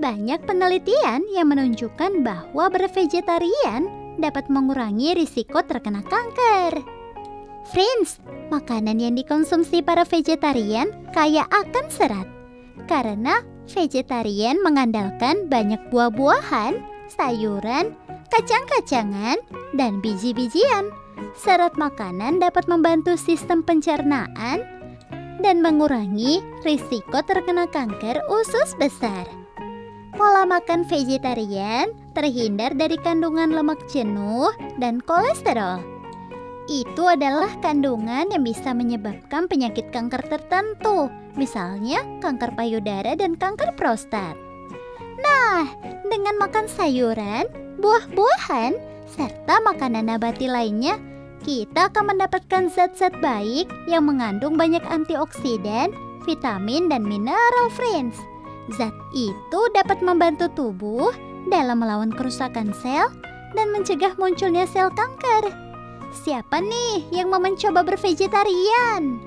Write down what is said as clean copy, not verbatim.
Banyak penelitian yang menunjukkan bahwa bervegetarian dapat mengurangi risiko terkena kanker. Friends, makanan yang dikonsumsi para vegetarian kaya akan serat. Karena vegetarian mengandalkan banyak buah-buahan, sayuran, kacang-kacangan, dan biji-bijian. Serat makanan dapat membantu sistem pencernaan dan mengurangi risiko terkena kanker usus besar. Pola makan vegetarian terhindar dari kandungan lemak jenuh dan kolesterol. Itu adalah kandungan yang bisa menyebabkan penyakit kanker tertentu, misalnya kanker payudara dan kanker prostat. Nah, dengan makan sayuran, buah-buahan, serta makanan nabati lainnya, kita akan mendapatkan zat-zat baik yang mengandung banyak antioksidan, vitamin, dan mineral, friends. Zat itu dapat membantu tubuh dalam melawan kerusakan sel dan mencegah munculnya sel kanker. Siapa nih yang mau mencoba bervegetarian?